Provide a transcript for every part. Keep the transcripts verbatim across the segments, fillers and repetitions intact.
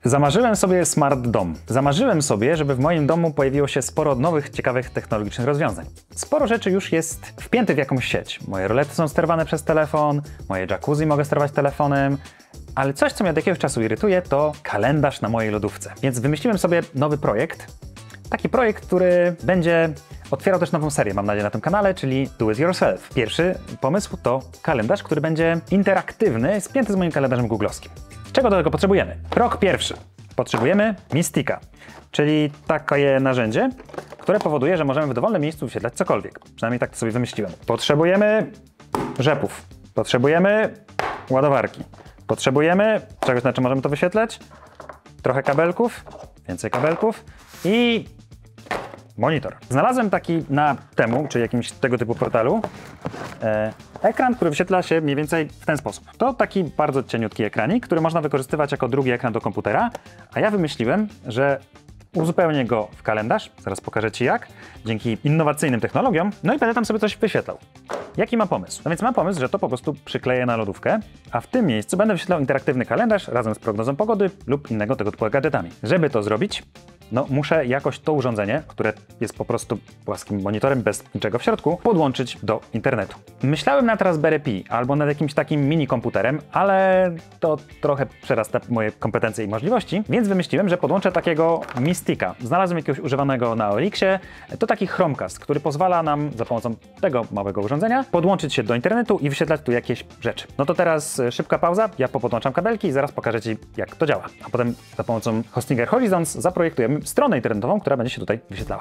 Zamarzyłem sobie smart dom. Zamarzyłem sobie, żeby w moim domu pojawiło się sporo nowych, ciekawych technologicznych rozwiązań. Sporo rzeczy już jest wpiętych w jakąś sieć. Moje rolety są sterowane przez telefon, moje jacuzzi mogę sterować telefonem, ale coś, co mnie od jakiegoś czasu irytuje, to kalendarz na mojej lodówce. Więc wymyśliłem sobie nowy projekt. Taki projekt, który będzie otwierał też nową serię, mam nadzieję, na tym kanale, czyli Do It Yourself. Pierwszy pomysł to kalendarz, który będzie interaktywny, spięty z moim kalendarzem googlowskim. Czego do tego potrzebujemy? Krok pierwszy. Potrzebujemy Mistika, czyli takie narzędzie, które powoduje, że możemy w dowolnym miejscu wyświetlać cokolwiek. Przynajmniej tak to sobie wymyśliłem. Potrzebujemy rzepów. Potrzebujemy ładowarki. Potrzebujemy czegoś, na czym możemy to wyświetlać. Trochę kabelków, więcej kabelków i monitor. Znalazłem taki na temu, czy jakimś tego typu portalu, e, ekran, który wyświetla się mniej więcej w ten sposób. To taki bardzo cieniutki ekranik, który można wykorzystywać jako drugi ekran do komputera, a ja wymyśliłem, że uzupełnię go w kalendarz, zaraz pokażę Ci jak, dzięki innowacyjnym technologiom, no i będę tam sobie coś wyświetlał. Jaki mam pomysł? No więc mam pomysł, że to po prostu przykleję na lodówkę, a w tym miejscu będę wyświetlał interaktywny kalendarz razem z prognozą pogody lub innego tego typu gadżetami. Żeby to zrobić, no muszę jakoś to urządzenie, które jest po prostu płaskim monitorem bez niczego w środku, podłączyć do internetu. Myślałem nad Raspberry Pi albo nad jakimś takim mini komputerem, ale to trochę przerasta moje kompetencje i możliwości, więc wymyśliłem, że podłączę takiego Mistika. Znalazłem jakiegoś używanego na Olixie. To taki Chromecast, który pozwala nam za pomocą tego małego urządzenia podłączyć się do internetu i wyświetlać tu jakieś rzeczy. No to teraz szybka pauza, ja popodłączam kabelki i zaraz pokażę Ci, jak to działa. A potem za pomocą Hostinger Horizons zaprojektujemy stronę internetową, która będzie się tutaj wyświetlała.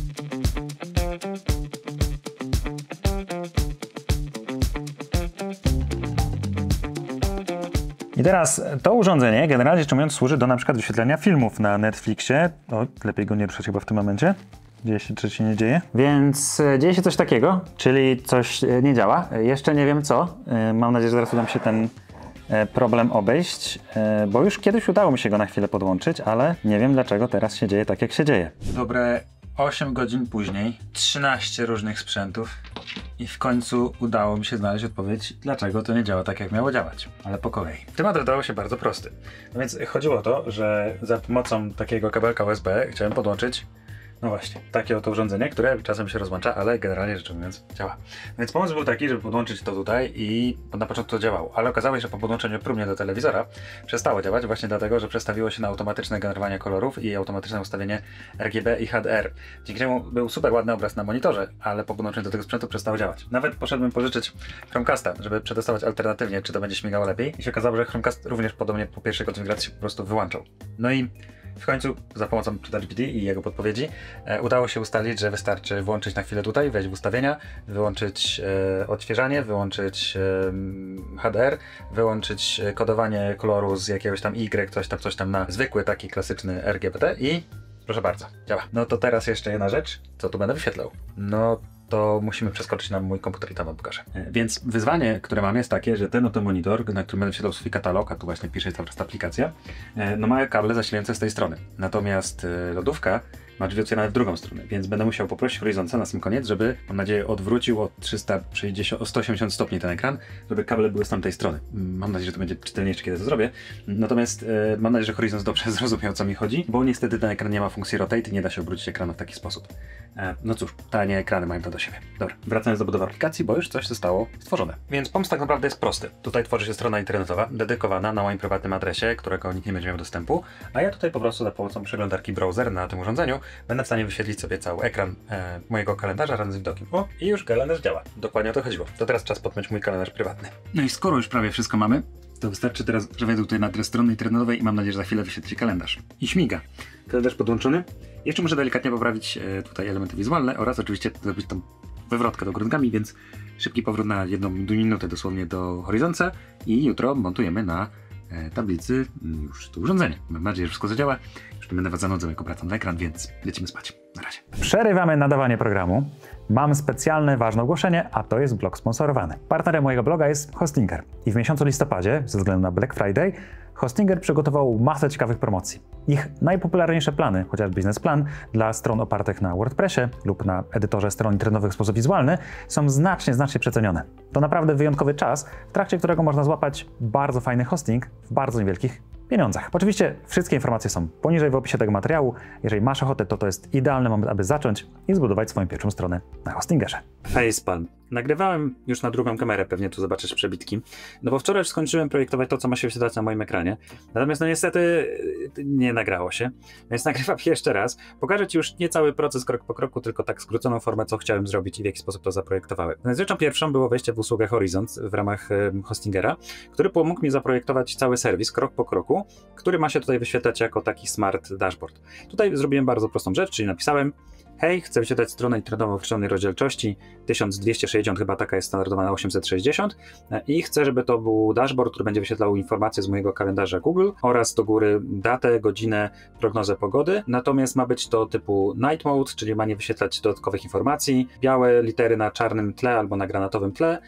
I teraz to urządzenie, generalnie rzecz ujmując, służy do na przykład wyświetlenia filmów na Netflixie. O, lepiej go nie ruszać chyba w tym momencie. Dzieje się, czy się nie dzieje? Więc e, dzieje się coś takiego, czyli coś e, nie działa. E, jeszcze nie wiem co. E, mam nadzieję, że zaraz uda mi się ten e, problem obejść, e, bo już kiedyś udało mi się go na chwilę podłączyć, ale nie wiem dlaczego teraz się dzieje tak, jak się dzieje. Dobre osiem godzin później, trzynaście różnych sprzętów i w końcu udało mi się znaleźć odpowiedź, dlaczego to nie działa tak, jak miało działać. Ale po kolei. Temat wydawał się bardzo prosty. No więc chodziło o to, że za pomocą takiego kabelka U S B chciałem podłączyć, no właśnie, takie oto urządzenie, które czasem się rozłącza, ale generalnie rzecz ujmując działa. Więc pomysł był taki, żeby podłączyć to tutaj i na początku to działało, ale okazało się, że po podłączeniu próbnie do telewizora przestało działać właśnie dlatego, że przestawiło się na automatyczne generowanie kolorów i automatyczne ustawienie R G B i H D R. Dzięki czemu był super ładny obraz na monitorze, ale po podłączeniu do tego sprzętu przestało działać. Nawet poszedłem pożyczyć Chromecasta, żeby przetestować alternatywnie, czy to będzie śmigało lepiej i się okazało, że Chromecast również podobnie po pierwszej konfiguracji się po prostu wyłączał. No i w końcu za pomocą ChatGPT i jego podpowiedzi e, udało się ustalić, że wystarczy włączyć na chwilę tutaj, wejść w ustawienia, wyłączyć e, odświeżanie, wyłączyć e, H D R, wyłączyć kodowanie koloru z jakiegoś tam Y, coś tam, coś tam na zwykły taki klasyczny R G B T i proszę bardzo, działa. No to teraz jeszcze jedna rzecz, co tu będę wyświetlał. No to musimy przeskoczyć na mój komputer i tam wam pokażę. E, więc wyzwanie, które mam, jest takie, że ten oto monitor, na którym będę wyświetlał swój katalog, a tu właśnie pisze cały czas ta aplikacja, e, no ma kable zasilające z tej strony. Natomiast e, lodówka ma drzwi otwierane w drugą stronę, więc będę musiał poprosić Horizonsa na sam koniec, żeby, mam nadzieję, odwrócił o trzysta sześćdziesiąt, o sto osiemdziesiąt stopni ten ekran, żeby kable były z tamtej strony. Mam nadzieję, że to będzie czytelniejsze, kiedy to zrobię. Natomiast e, mam nadzieję, że Horizons dobrze zrozumiał, co mi chodzi, bo niestety ten ekran nie ma funkcji rotate i nie da się obrócić ekranu w taki sposób. E, no cóż, tanie ekrany mają to do siebie. Dobra, wracając do budowy aplikacji, bo już coś zostało stworzone. Więc pomysł tak naprawdę jest prosty. Tutaj tworzy się strona internetowa, dedykowana na moim prywatnym adresie, którego nikt nie będzie miał dostępu, a ja tutaj po prostu za pomocą przeglądarki browser na tym urządzeniu będę w stanie wyświetlić sobie cały ekran e, mojego kalendarza razem z widokiem. O, i już kalendarz działa. Dokładnie o to chodziło. To teraz czas podpiąć mój kalendarz prywatny. No i skoro już prawie wszystko mamy, to wystarczy teraz, że wejdę tutaj na adres strony internetowej i mam nadzieję, że za chwilę wyświetli się kalendarz. I śmiga. Kalendarz podłączony. Jeszcze muszę delikatnie poprawić e, tutaj elementy wizualne oraz oczywiście zrobić tą wywrotkę do grudkami, więc szybki powrót na jedną minutę dosłownie do Horizonsa i jutro montujemy na e, tablicy już to urządzenie. Mam nadzieję, że wszystko zadziała. Już nie będę was zanudzał, jak obracam na ekran, więc lecimy spać. Na razie. Przerywamy nadawanie programu. Mam specjalne, ważne ogłoszenie, a to jest blog sponsorowany. Partnerem mojego bloga jest Hostinger i w miesiącu listopadzie, ze względu na Black Friday, Hostinger przygotował masę ciekawych promocji. Ich najpopularniejsze plany, chociaż biznesplan, dla stron opartych na WordPressie lub na edytorze stron internetowych w sposób wizualny, są znacznie, znacznie przecenione. To naprawdę wyjątkowy czas, w trakcie którego można złapać bardzo fajny hosting w bardzo niewielkich pieniądzach. Oczywiście wszystkie informacje są poniżej w opisie tego materiału. Jeżeli masz ochotę, to to jest idealny moment, aby zacząć i zbudować swoją pierwszą stronę na Hostingerze. Facepalm. Nagrywałem już na drugą kamerę, pewnie tu zobaczysz przebitki, no bo wczoraj już skończyłem projektować to, co ma się wyświetlać na moim ekranie, natomiast no niestety nie nagrało się, więc nagrywam jeszcze raz. Pokażę Ci już nie cały proces krok po kroku, tylko tak skróconą formę, co chciałem zrobić i w jaki sposób to zaprojektowałem. Rzeczą pierwszą było wejście w usługę Horizont w ramach Hostingera, który pomógł mi zaprojektować cały serwis krok po kroku, który ma się tutaj wyświetlać jako taki smart dashboard. Tutaj zrobiłem bardzo prostą rzecz, czyli napisałem: hej, chcę wyświetlać stronę internetową w określonej rozdzielczości tysiąc dwieście sześćdziesiąt, chyba taka jest standardowa na osiemset sześćdziesiąt, i chcę, żeby to był dashboard, który będzie wyświetlał informacje z mojego kalendarza Google oraz do góry datę, godzinę, prognozę pogody. Natomiast ma być to typu night mode, czyli ma nie wyświetlać dodatkowych informacji, białe litery na czarnym tle albo na granatowym tle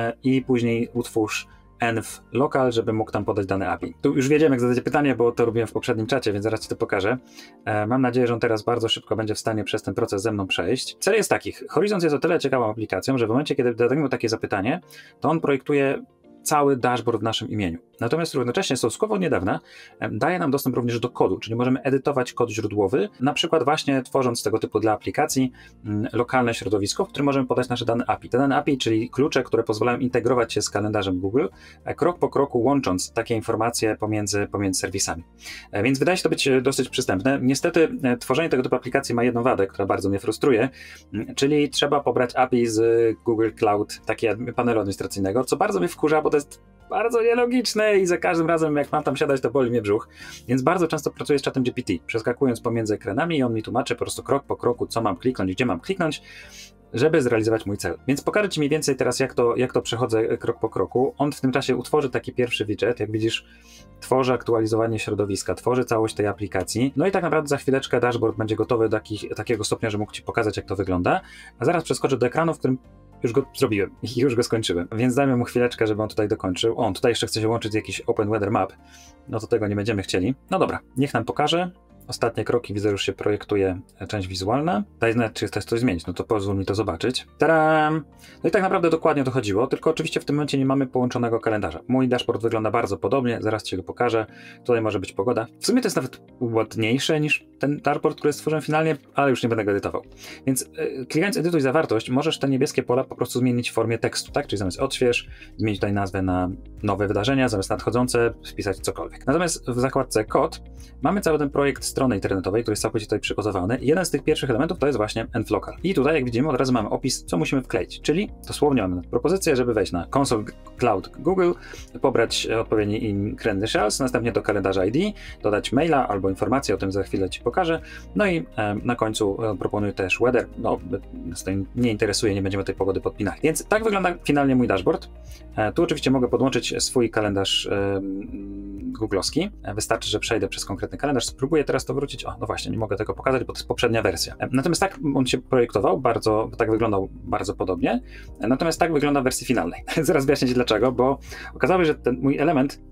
i później utwórz env local, żeby mógł tam podać dane A P I. Tu już wiedziałem, jak zadać pytanie, bo to robiłem w poprzednim czacie, więc zaraz Ci to pokażę. E, mam nadzieję, że on teraz bardzo szybko będzie w stanie przez ten proces ze mną przejść. Cel jest taki: Horizont jest o tyle ciekawą aplikacją, że w momencie, kiedy zadamy mu takie zapytanie, to on projektuje cały dashboard w naszym imieniu. Natomiast równocześnie stosunkowo niedawna daje nam dostęp również do kodu, czyli możemy edytować kod źródłowy, na przykład właśnie tworząc tego typu dla aplikacji m, lokalne środowisko, w którym możemy podać nasze dane A P I. Te dane A P I, czyli klucze, które pozwalają integrować się z kalendarzem Google, krok po kroku łącząc takie informacje pomiędzy, pomiędzy serwisami. Więc wydaje się to być dosyć przystępne. Niestety tworzenie tego typu aplikacji ma jedną wadę, która bardzo mnie frustruje, czyli trzeba pobrać A P I z Google Cloud, takiego panelu administracyjnego, co bardzo mnie wkurza, bo to jest bardzo nielogiczne i za każdym razem, jak mam tam siadać, to boli mnie brzuch. Więc bardzo często pracuję z czatem G P T, przeskakując pomiędzy ekranami, i on mi tłumaczy po prostu krok po kroku, co mam kliknąć, gdzie mam kliknąć, żeby zrealizować mój cel. Więc pokażę Ci mniej więcej teraz, jak to, jak to przechodzę krok po kroku. On w tym czasie utworzy taki pierwszy widget, jak widzisz, tworzy aktualizowanie środowiska, tworzy całość tej aplikacji, no i tak naprawdę za chwileczkę dashboard będzie gotowy do takich, takiego stopnia, że mógł Ci pokazać, jak to wygląda, a zaraz przeskoczę do ekranu, w którym już go zrobiłem i już go skończyłem, więc dajmy mu chwileczkę, żeby on tutaj dokończył. O, on tutaj jeszcze chce się łączyć z jakiś Open Weather Map, no to tego nie będziemy chcieli. No dobra, niech nam pokaże. Ostatnie kroki, widzę, już się projektuje część wizualna. Daj znać, czy chcesz coś zmienić, no to pozwól mi to zobaczyć. Tadam! No i tak naprawdę dokładnie to chodziło, tylko oczywiście w tym momencie nie mamy połączonego kalendarza. Mój dashboard wygląda bardzo podobnie, zaraz Ci go pokażę. Tutaj może być pogoda. W sumie to jest nawet ładniejsze niż ten dashboard, który stworzyłem finalnie, ale już nie będę go edytował. Więc yy, klikając edytuj zawartość, możesz te niebieskie pola po prostu zmienić w formie tekstu, tak? Czyli zamiast odśwież, zmienić tutaj nazwę na nowe wydarzenia, zamiast nadchodzące, wpisać cokolwiek. Natomiast w zakładce kod mamy cały ten projekt strony internetowej, który jest całkowicie tutaj przygotowany. I jeden z tych pierwszych elementów to jest właśnie env local. I tutaj, jak widzimy, od razu mamy opis, co musimy wkleić. Czyli dosłownie mamy propozycję, żeby wejść na Console Cloud Google, pobrać odpowiedni credentials, następnie do kalendarza I D, dodać maila albo informację, o tym za chwilę Ci pokażę. No i e, na końcu e, proponuję też weather. No, nas to nie interesuje, nie będziemy tej pogody podpinali. Więc tak wygląda finalnie mój dashboard. E, tu oczywiście mogę podłączyć swój kalendarz e, googlowski. E, wystarczy, że przejdę przez konkretny kalendarz. Spróbuję teraz to wrócić. O, no właśnie, nie mogę tego pokazać, bo to jest poprzednia wersja. Natomiast tak on się projektował, bardzo, tak wyglądał bardzo podobnie. Natomiast tak wygląda w wersji finalnej. Zaraz wyjaśnię Ci dlaczego, bo okazało się, że ten mój element,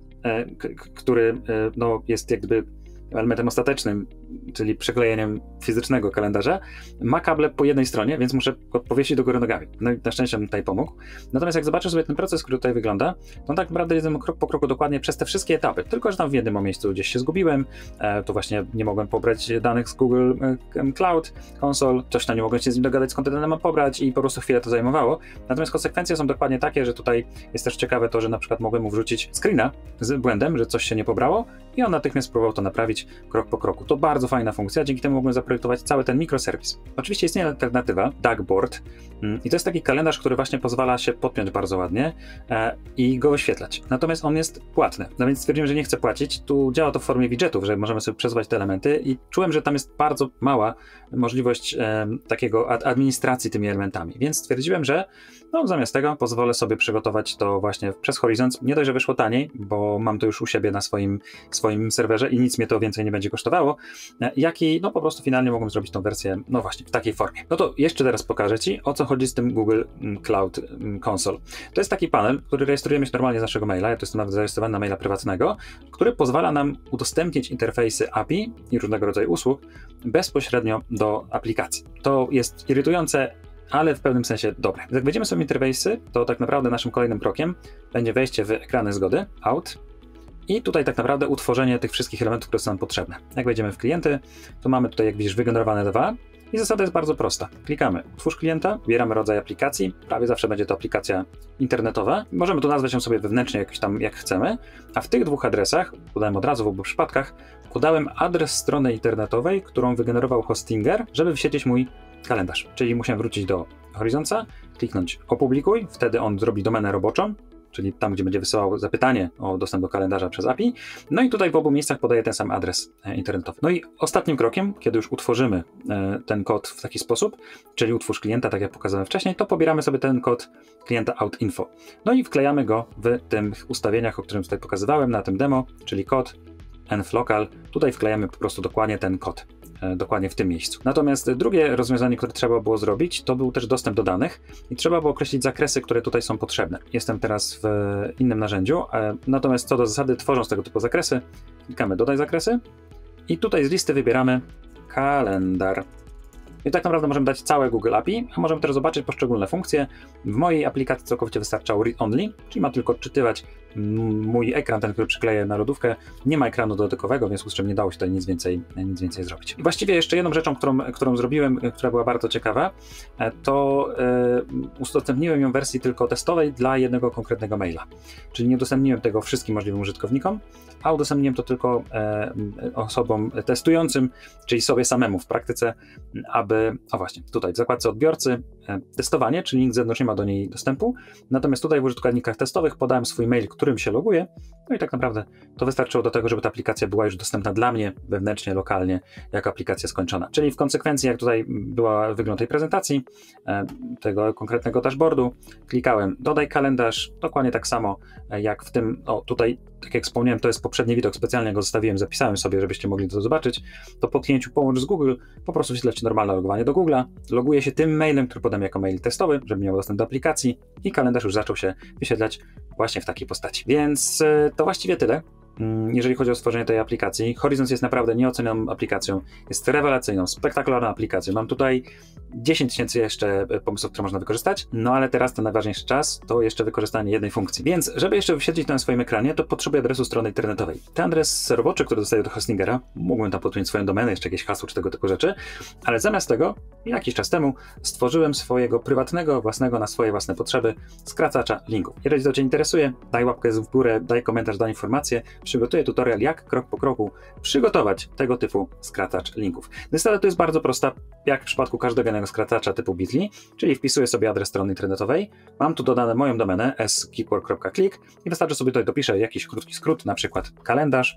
który no, jest jakby elementem ostatecznym, czyli przyklejeniem fizycznego kalendarza, ma kable po jednej stronie, więc muszę go powiesić do góry nogami. No i na szczęście mi tutaj pomógł. Natomiast jak zobaczysz sobie ten proces, który tutaj wygląda, to tak naprawdę jedziemy krok po kroku dokładnie przez te wszystkie etapy. Tylko że tam w jednym miejscu gdzieś się zgubiłem, e, to właśnie nie mogłem pobrać danych z Google Cloud Console, coś tam nie mogłem się z nim dogadać, skąd te dane mam pobrać i po prostu chwilę to zajmowało. Natomiast konsekwencje są dokładnie takie, że tutaj jest też ciekawe to, że na przykład mogłem mu wrzucić screena z błędem, że coś się nie pobrało i on natychmiast próbował to naprawić krok po kroku. To bardzo fajna funkcja, dzięki temu mogłem zaprojektować cały ten mikroserwis. Oczywiście istnieje alternatywa, Dagboard, i to jest taki kalendarz, który właśnie pozwala się podpiąć bardzo ładnie e, i go oświetlać. Natomiast on jest płatny, no więc stwierdziłem, że nie chcę płacić. Tu działa to w formie widgetów, że możemy sobie przesuwać te elementy i czułem, że tam jest bardzo mała możliwość e, takiego ad administracji tymi elementami, więc stwierdziłem, że no, zamiast tego pozwolę sobie przygotować to właśnie przez Horizont. Nie dość, że wyszło taniej, bo mam to już u siebie na swoim, swoim serwerze i nic mnie to więcej nie będzie kosztowało, jak i no po prostu finalnie mogłem zrobić tą wersję, no właśnie, w takiej formie. No to jeszcze teraz pokażę Ci, o co chodzi z tym Google Cloud Console. To jest taki panel, który rejestrujemy się normalnie z naszego maila, ja to jestem nawet zarejestrowany na maila prywatnego, który pozwala nam udostępnić interfejsy A P I i różnego rodzaju usług bezpośrednio do aplikacji. To jest irytujące, ale w pewnym sensie dobre. Jak wejdziemy sobie w interfejsy, to tak naprawdę naszym kolejnym krokiem będzie wejście w ekrany zgody, Out, i tutaj tak naprawdę utworzenie tych wszystkich elementów, które są nam potrzebne. Jak wejdziemy w klienty, to mamy tutaj, jak widzisz, wygenerowane dwa i zasada jest bardzo prosta. Klikamy utwórz klienta, wybieramy rodzaj aplikacji, prawie zawsze będzie to aplikacja internetowa. Możemy tu nazwać ją sobie wewnętrznie jakoś tam jak chcemy, a w tych dwóch adresach, podałem od razu w obu przypadkach, podałem adres strony internetowej, którą wygenerował Hostinger, żeby wyświetlić mój kalendarz. Czyli musiałem wrócić do Horizonca, kliknąć opublikuj, wtedy on zrobi domenę roboczą, czyli tam, gdzie będzie wysyłał zapytanie o dostęp do kalendarza przez A P I. No i tutaj w obu miejscach podaję ten sam adres internetowy. No i ostatnim krokiem, kiedy już utworzymy ten kod w taki sposób, czyli utwórz klienta, tak jak pokazałem wcześniej, to pobieramy sobie ten kod klienta out.info. No i wklejamy go w tych ustawieniach, o którym tutaj pokazywałem na tym demo, czyli kod env-local. Tutaj wklejamy po prostu dokładnie ten kod. Dokładnie w tym miejscu. Natomiast drugie rozwiązanie, które trzeba było zrobić, to był też dostęp do danych i trzeba było określić zakresy, które tutaj są potrzebne. Jestem teraz w innym narzędziu, natomiast co do zasady, tworząc tego typu zakresy, klikamy dodaj zakresy i tutaj z listy wybieramy kalendar. I tak naprawdę możemy dać całe Google A P I, a możemy też zobaczyć poszczególne funkcje. W mojej aplikacji całkowicie wystarczało read only, czyli ma tylko odczytywać mój ekran, ten, który przykleję na lodówkę. Nie ma ekranu dotykowego, w związku z czym nie dało się tutaj nic więcej, nic więcej zrobić. I właściwie jeszcze jedną rzeczą, którą, którą zrobiłem, która była bardzo ciekawa, to yy, udostępniłem ją w wersji tylko testowej dla jednego konkretnego maila. Czyli nie udostępniłem tego wszystkim możliwym użytkownikom, a udostępniłem to tylko yy, osobom testującym, czyli sobie samemu w praktyce, aby, o właśnie, tutaj w zakładce odbiorcy yy, testowanie, czyli nikt z zewnątrz nie ma do niej dostępu, natomiast tutaj w użytkownikach testowych podałem swój mail, którym się loguję, no i tak naprawdę to wystarczyło do tego, żeby ta aplikacja była już dostępna dla mnie wewnętrznie, lokalnie, jako aplikacja skończona. Czyli w konsekwencji, jak tutaj była wygląd tej prezentacji, e, tego konkretnego dashboardu, klikałem dodaj kalendarz, dokładnie tak samo jak w tym, o tutaj, tak jak wspomniałem, to jest poprzedni widok, specjalnie go zostawiłem, zapisałem sobie, żebyście mogli to zobaczyć, to po kliknięciu połącz z Google, po prostu wyświetla się normalne logowanie do Google'a, loguje się tym mailem, który podam jako mail testowy, żeby miał dostęp do aplikacji i kalendarz już zaczął się wyświetlać właśnie w takiej postaci. Więc to właściwie tyle, jeżeli chodzi o stworzenie tej aplikacji. Horizons jest naprawdę nieocenioną aplikacją, jest rewelacyjną, spektakularną aplikacją. Mam tutaj dziesięć tysięcy jeszcze pomysłów, które można wykorzystać, no ale teraz ten najważniejszy czas to jeszcze wykorzystanie jednej funkcji. Więc żeby jeszcze wyświetlić to na swoim ekranie, to potrzebuję adresu strony internetowej. Ten adres roboczy, który dostaję do Hostingera, mógłbym tam podpiąć swoją domenę, jeszcze jakieś hasło czy tego typu rzeczy, ale zamiast tego jakiś czas temu stworzyłem swojego prywatnego, własnego, na swoje własne potrzeby skracacza linków. Jeżeli to Cię interesuje, daj łapkę w górę, daj komentarz, daj informację, przygotuję tutorial, jak krok po kroku przygotować tego typu skracacz linków. Zasada to jest bardzo prosta, jak w przypadku każdego innego skracacza typu Bitly, czyli wpisuję sobie adres strony internetowej, mam tu dodane moją domenę s keepwork kropka click i wystarczy sobie tutaj dopiszę jakiś krótki skrót, na przykład kalendarz.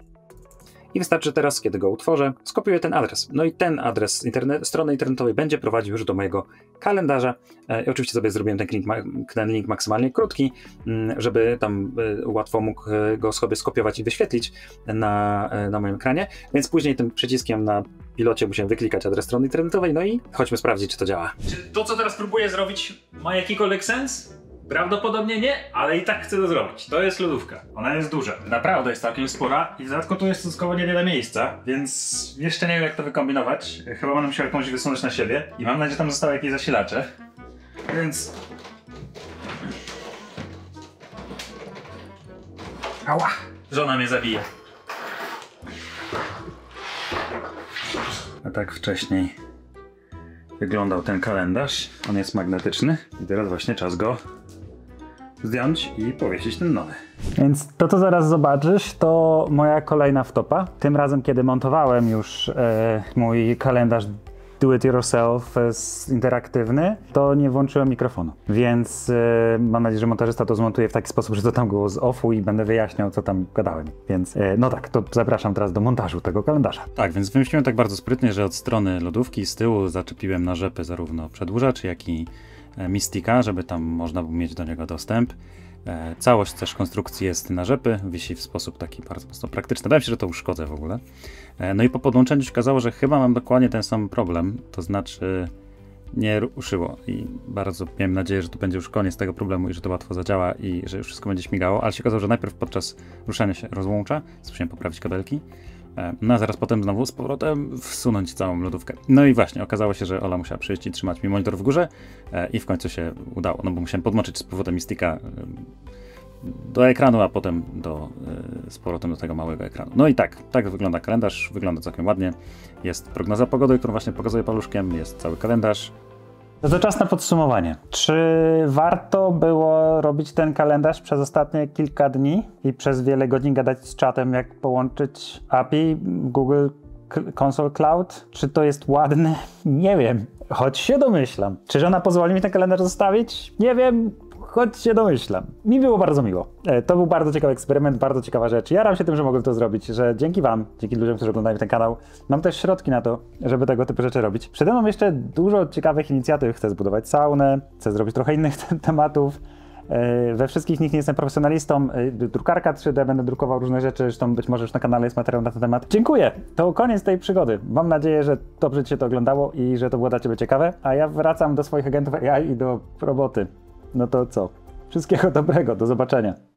I wystarczy teraz, kiedy go utworzę, skopiuję ten adres. No i ten adres internet, strony internetowej będzie prowadził już do mojego kalendarza. E, oczywiście sobie zrobiłem ten link, ten link maksymalnie krótki, żeby tam e, łatwo mógł go sobie skopiować i wyświetlić na, e, na moim ekranie. Więc później tym przyciskiem na pilocie musiałem wyklikać adres strony internetowej, no i chodźmy sprawdzić, czy to działa. Czy to, co teraz próbuję zrobić, ma jakikolwiek sens? Prawdopodobnie nie, ale i tak chcę to zrobić. To jest lodówka. Ona jest duża. Naprawdę jest całkiem spora i w dodatku tu jest stosunkowo niewiele miejsca, więc jeszcze nie wiem, jak to wykombinować. Chyba będę musiał jakąś wysunąć na siebie i mam nadzieję, że tam zostały jakieś zasilacze. Więc... Ała! Żona mnie zabije. A tak wcześniej wyglądał ten kalendarz. On jest magnetyczny i teraz właśnie czas go zdjąć i powiesić ten nowy. Więc to, co zaraz zobaczysz, to moja kolejna wtopa. Tym razem, kiedy montowałem już e, mój kalendarz do it yourself interaktywny, to nie włączyłem mikrofonu. Więc e, mam nadzieję, że montażysta to zmontuje w taki sposób, że to tam było z offu i będę wyjaśniał, co tam gadałem. Więc e, no tak, to zapraszam teraz do montażu tego kalendarza. Tak, więc wymyśliłem tak bardzo sprytnie, że od strony lodówki z tyłu zaczepiłem na rzepy zarówno przedłużacz, jak i Mistika, żeby tam można było mieć do niego dostęp. E, całość też konstrukcji jest na rzepy, wisi w sposób taki bardzo mocno praktyczny. Bałem się, że to uszkodzę w ogóle. E, no i po podłączeniu się okazało, że chyba mam dokładnie ten sam problem, to znaczy nie ruszyło i bardzo miałem nadzieję, że to będzie już koniec tego problemu i że to łatwo zadziała i że już wszystko będzie śmigało, ale się okazało, że najpierw podczas ruszania się rozłącza, musiałem poprawić kabelki. No a zaraz potem znowu z powrotem wsunąć całą lodówkę. No i właśnie, okazało się, że Ola musiała przyjść i trzymać mi monitor w górze i w końcu się udało, no bo musiałem podmoczyć z powrotem Mistika do ekranu, a potem do, y, z powrotem do tego małego ekranu. No i tak, tak wygląda kalendarz, wygląda całkiem ładnie. Jest prognoza pogody, którą właśnie pokazuję paluszkiem, jest cały kalendarz. No to czas na podsumowanie. Czy warto było robić ten kalendarz przez ostatnie kilka dni i przez wiele godzin gadać z czatem, jak połączyć A P I Google Console Cloud? Czy to jest ładne? Nie wiem, choć się domyślam. Czy żona pozwoli mi ten kalendarz zostawić? Nie wiem, choć się domyślam. Mi było bardzo miło. To był bardzo ciekawy eksperyment, bardzo ciekawa rzecz. Jaram się tym, że mogłem to zrobić, że dzięki wam, dzięki ludziom, którzy oglądają ten kanał, mam też środki na to, żeby tego typu rzeczy robić. Przede mną jeszcze dużo ciekawych inicjatyw. Chcę zbudować saunę, chcę zrobić trochę innych tematów. We wszystkich nich nie jestem profesjonalistą. Drukarka trzy D, będę drukował różne rzeczy, zresztą być może już na kanale jest materiał na ten temat. Dziękuję! To koniec tej przygody. Mam nadzieję, że dobrze ci się to oglądało i że to było dla ciebie ciekawe, a ja wracam do swoich agentów A I i do roboty. No to co? Wszystkiego dobrego, do zobaczenia.